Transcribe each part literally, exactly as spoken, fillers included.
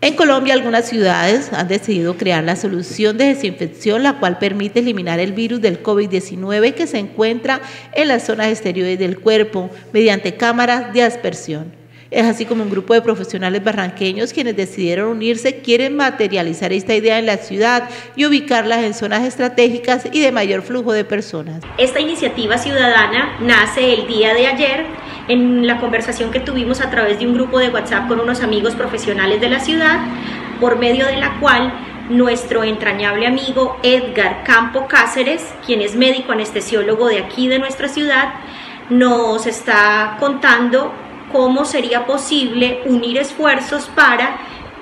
En Colombia, algunas ciudades han decidido crear la solución de desinfección, la cual permite eliminar el virus del COVID diecinueve que se encuentra en las zonas exteriores del cuerpo mediante cámaras de aspersión. Es así como un grupo de profesionales barranqueños quienes decidieron unirse quieren materializar esta idea en la ciudad y ubicarlas en zonas estratégicas y de mayor flujo de personas. Esta iniciativa ciudadana nace el día de ayer en la conversación que tuvimos a través de un grupo de WhatsApp con unos amigos profesionales de la ciudad, por medio de la cual nuestro entrañable amigo Edgar Campo Cáceres, quien es médico anestesiólogo de aquí de nuestra ciudad, nos está contando cómo sería posible unir esfuerzos para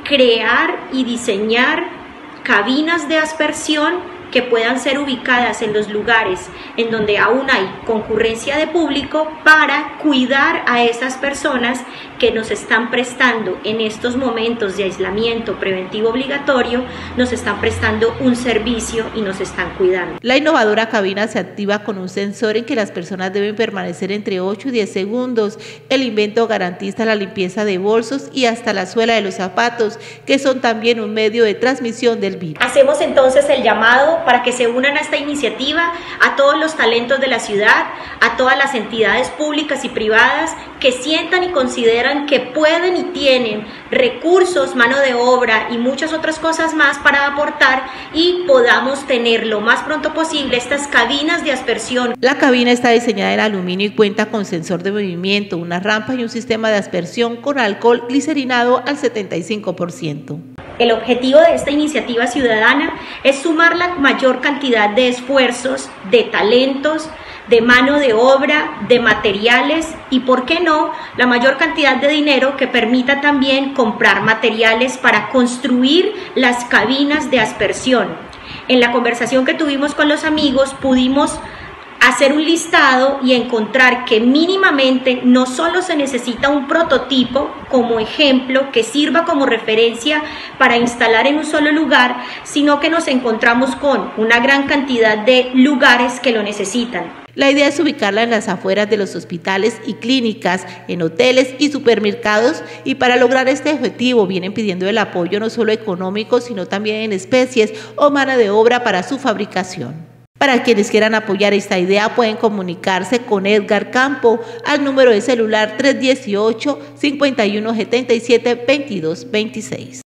crear y diseñar cabinas de aspersión que puedan ser ubicadas en los lugares en donde aún hay concurrencia de público para cuidar a esas personas que nos están prestando en estos momentos de aislamiento preventivo obligatorio, nos están prestando un servicio y nos están cuidando. La innovadora cabina se activa con un sensor en que las personas deben permanecer entre ocho y diez segundos. El invento garantiza la limpieza de bolsos y hasta la suela de los zapatos, que son también un medio de transmisión del virus. Hacemos entonces el llamado para que se unan a esta iniciativa a todos los talentos de la ciudad, a todas las entidades públicas y privadas que sientan y consideran que pueden y tienen recursos, mano de obra y muchas otras cosas más para aportar y podamos tener lo más pronto posible estas cabinas de aspersión. La cabina está diseñada en aluminio y cuenta con sensor de movimiento, una rampa y un sistema de aspersión con alcohol glicerinado al setenta y cinco por ciento. El objetivo de esta iniciativa ciudadana es sumar la mayor cantidad de esfuerzos, de talentos, de mano de obra, de materiales y, ¿por qué no?, la mayor cantidad de dinero que permita también comprar materiales para construir las cabinas de aspersión. En la conversación que tuvimos con los amigos pudimos hacer un listado y encontrar que mínimamente no solo se necesita un prototipo como ejemplo que sirva como referencia para instalar en un solo lugar, sino que nos encontramos con una gran cantidad de lugares que lo necesitan. La idea es ubicarla en las afueras de los hospitales y clínicas, en hoteles y supermercados, y para lograr este objetivo vienen pidiendo el apoyo no solo económico, sino también en especies o mano de obra para su fabricación. Para quienes quieran apoyar esta idea pueden comunicarse con Edgar Campo al número de celular tres uno ocho, cinco uno siete siete, dos dos dos seis.